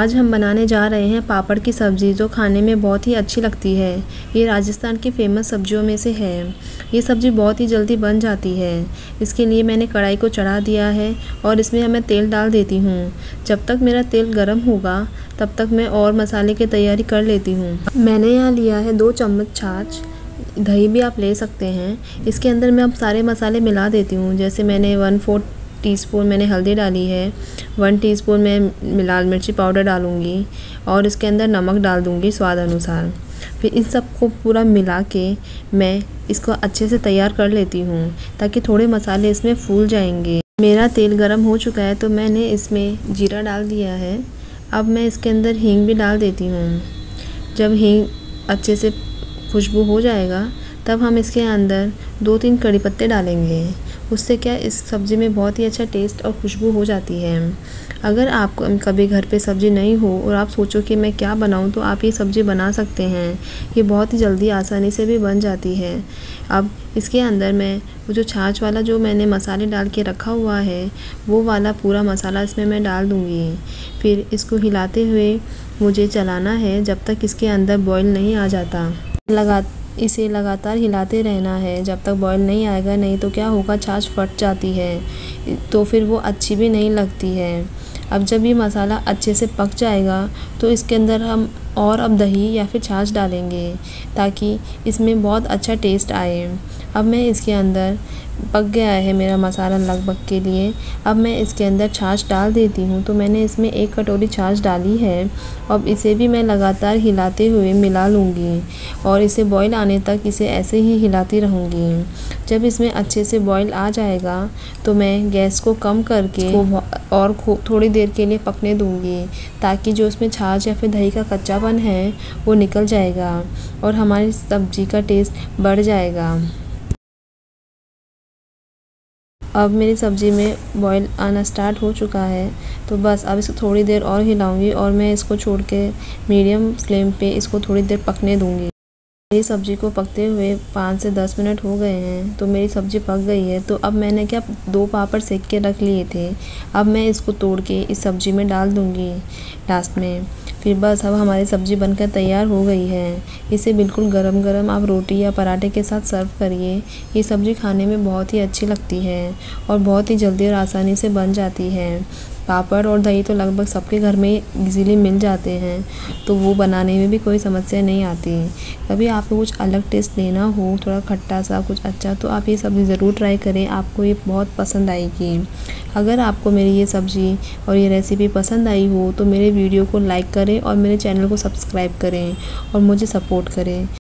आज हम बनाने जा रहे हैं पापड़ की सब्ज़ी, जो खाने में बहुत ही अच्छी लगती है। ये राजस्थान की फ़ेमस सब्जियों में से है। ये सब्ज़ी बहुत ही जल्दी बन जाती है। इसके लिए मैंने कढ़ाई को चढ़ा दिया है और इसमें मैं तेल डाल देती हूँ। जब तक मेरा तेल गर्म होगा तब तक मैं और मसाले की तैयारी कर लेती हूँ। मैंने यहाँ लिया है 2 चम्मच छाछ, दही भी आप ले सकते हैं। इसके अंदर मैं अब सारे मसाले मिला देती हूँ। जैसे मैंने 1/4 टीस्पून मैंने हल्दी डाली है, 1 टीस्पून मैं लाल मिर्ची पाउडर डालूँगी और इसके अंदर नमक डाल दूँगी स्वाद अनुसार। फिर इन सबको पूरा मिला के मैं इसको अच्छे से तैयार कर लेती हूँ ताकि थोड़े मसाले इसमें फूल जाएंगे। मेरा तेल गरम हो चुका है तो मैंने इसमें जीरा डाल दिया है। अब मैं इसके अंदर हींग भी डाल देती हूँ। जब हींग अच्छे से खुशबू हो जाएगा तब हम इसके अंदर 2-3 कड़ी पत्ते डालेंगे। उससे क्या इस सब्ज़ी में बहुत ही अच्छा टेस्ट और खुशबू हो जाती है। अगर आप कभी घर पे सब्ज़ी नहीं हो और आप सोचो कि मैं क्या बनाऊं, तो आप ये सब्ज़ी बना सकते हैं। ये बहुत ही जल्दी आसानी से भी बन जाती है। अब इसके अंदर मैं वो जो छाछ वाला जो मैंने मसाले डाल के रखा हुआ है, वो वाला पूरा मसाला इसमें मैं डाल दूँगी। फिर इसको हिलाते हुए मुझे चलाना है जब तक इसके अंदर बॉयल नहीं आ जाता। इसे लगातार हिलाते रहना है जब तक बॉयल नहीं आएगा, नहीं तो क्या होगा, छाछ फट जाती है तो फिर वो अच्छी भी नहीं लगती है। अब जब ये मसाला अच्छे से पक जाएगा तो इसके अंदर हम अब दही या फिर छाछ डालेंगे ताकि इसमें बहुत अच्छा टेस्ट आए। अब मैं इसके अंदर पक गया है मेरा मसाला लगभग के लिए। अब मैं इसके अंदर छाछ डाल देती हूँ। तो मैंने इसमें 1 कटोरी छाछ डाली है। अब इसे भी मैं लगातार हिलाते हुए मिला लूँगी और इसे बॉईल आने तक इसे ऐसे ही हिलाती रहूँगी। जब इसमें अच्छे से बॉईल आ जाएगा तो मैं गैस को कम करके और थोड़ी देर के लिए पकने दूँगी ताकि जो उसमें छाछ या फिर दही का कच्चापन है वो निकल जाएगा और हमारी सब्ज़ी का टेस्ट बढ़ जाएगा। अब मेरी सब्ज़ी में बॉईल आना स्टार्ट हो चुका है, तो बस अब इसको थोड़ी देर और हिलाऊंगी और मैं इसको छोड़ के मीडियम फ्लेम पे इसको थोड़ी देर पकने दूंगी। मेरी सब्ज़ी को पकते हुए 5 से 10 मिनट हो गए हैं, तो मेरी सब्ज़ी पक गई है। तो अब मैंने 2 पापड़ सेक के रख लिए थे। अब मैं इसको तोड़ के इस सब्ज़ी में डाल दूँगी लास्ट में। फिर बस अब हमारी सब्ज़ी बनकर तैयार हो गई है। इसे बिल्कुल गरम गरम आप रोटी या पराठे के साथ सर्व करिए। ये सब्ज़ी खाने में बहुत ही अच्छी लगती है और बहुत ही जल्दी और आसानी से बन जाती है। पापड़ और दही तो लगभग सबके घर में इजीली मिल जाते हैं, तो वो बनाने में भी कोई समस्या नहीं आती। कभी आपको कुछ अलग टेस्ट लेना हो, थोड़ा खट्टा सा कुछ अच्छा, तो आप ये सब्ज़ी ज़रूर ट्राई करें, आपको ये बहुत पसंद आएगी। अगर आपको मेरी ये सब्ज़ी और ये रेसिपी पसंद आई हो तो मेरे वीडियो को लाइक करें और मेरे चैनल को सब्सक्राइब करें और मुझे सपोर्ट करें।